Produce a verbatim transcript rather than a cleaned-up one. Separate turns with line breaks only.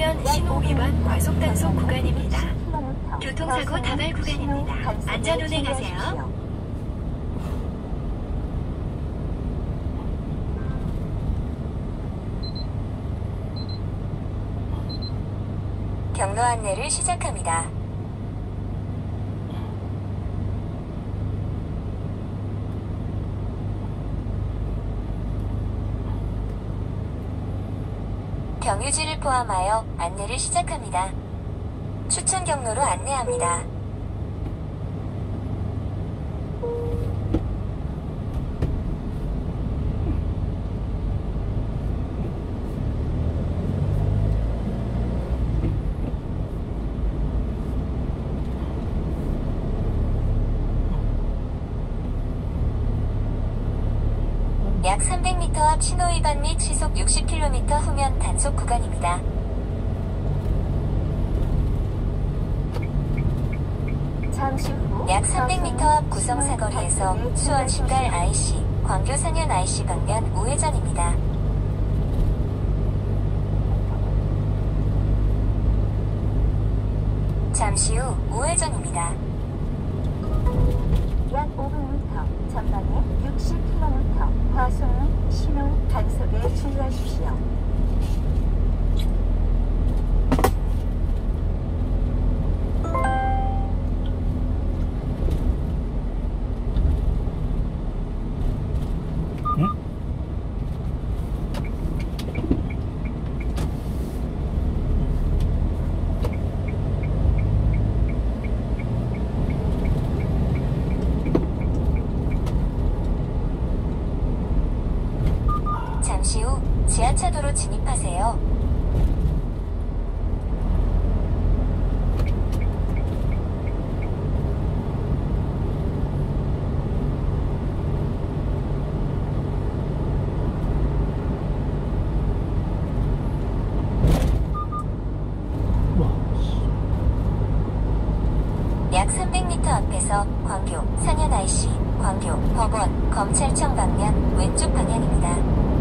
이후면 신호 위반 과속 단속 구간입니다. 교통사고 다발 구간입니다. 안전 운행하세요. 경로 안내를 시작합니다. 경유지를 포함하여 안내를 시작합니다. 추천 경로로 안내합니다. 약 삼백 미터 앞 신호위반 및 시속 육십 킬로미터 후면 단속 구간입니다. 잠시 후 약 삼백 미터 앞 구성사거리에서 수원 신갈 아이씨, 광교 상현 아이씨 방면 우회전입니다. 잠시 후 우회전입니다. 약 오백 미터 전방에 육십 킬로미터 과속 신호 단속에 주의하십시오. 잠시 후 지하차도로 진입하세요. 약 삼백 미터 앞에서 광교 상현 아이씨, 광교 법원, 검찰청 방면 왼쪽 방향입니다.